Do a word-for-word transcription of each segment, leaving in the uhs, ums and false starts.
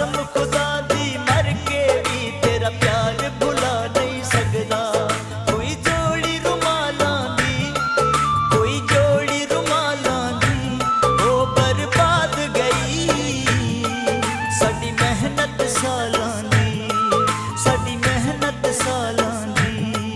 कसम खुदा दी मर के भी तेरा प्यार भुला नहीं सकदा। कोई जोड़ी रुमालां दी, कोई जोड़ी रुमालां दी वो बर्बाद गई। साडी मेहनत सालां दी, साडी मेहनत सालां दी।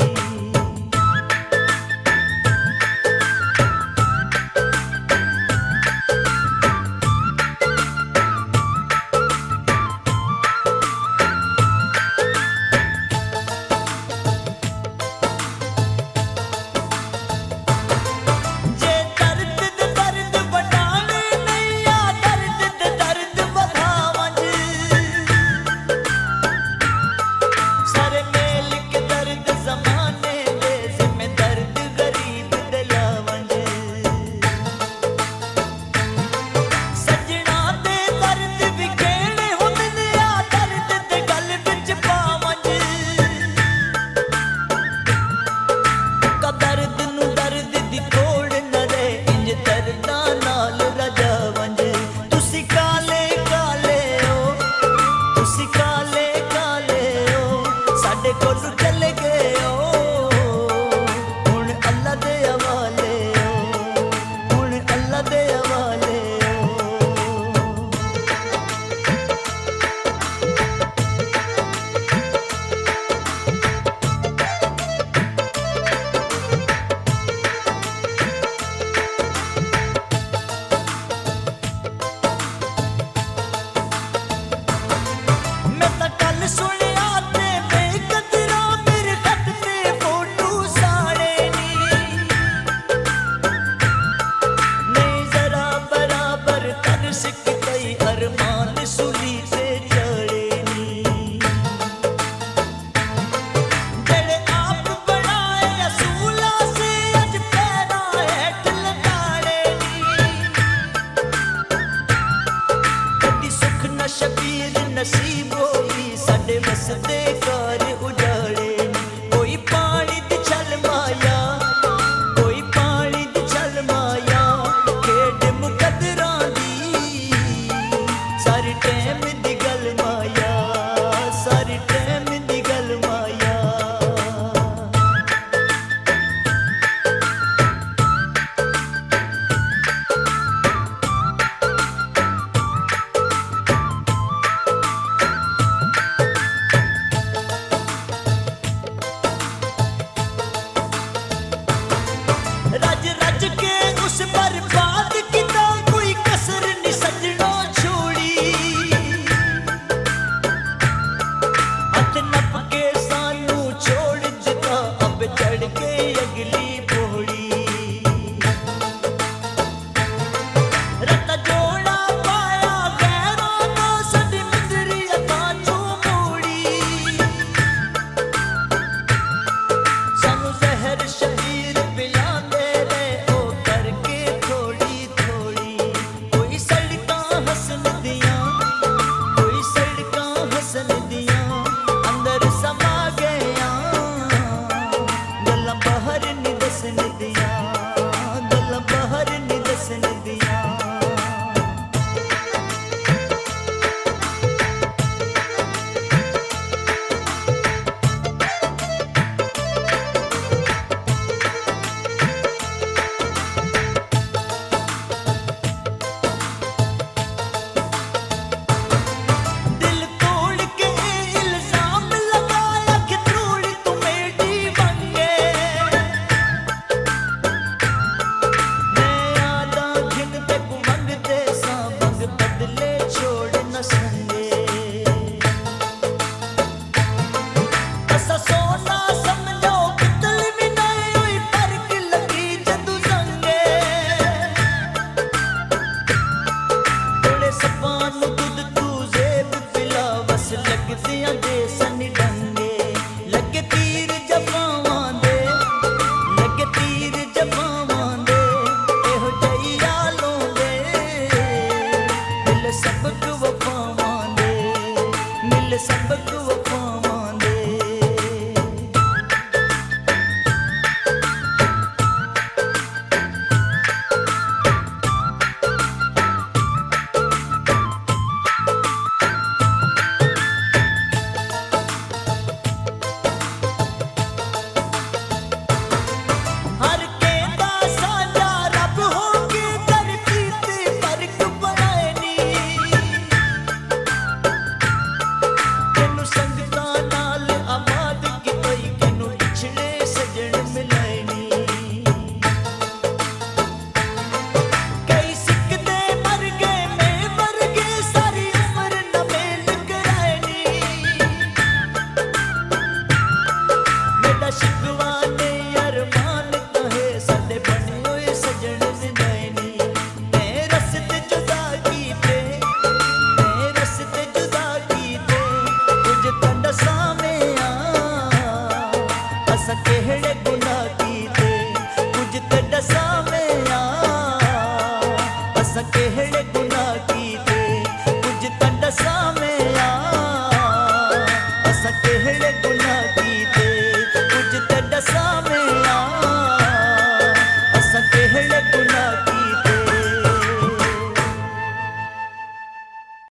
शबीर नसीब होई साडे वसदे घर उजाड़े। कोई पानी दी छल माया, कोई पानी दी छल माया खेड मुकदरां दी। सारी टैम दी गल माया, सारी टैम दी गल माया। रज रज के उस बर्बाद किता कोई कसर नहीं सजना छोड़ी। हथ नप के सानू छोड़ दिता अब चढ़ के अगली पौड़ी। रता जोड़ा पाया गैरों दा साडी मिजरी अतां चों मोड़ी। सानू जहर शबीर पिला सबक वफावां दे मिल सबक वफावां।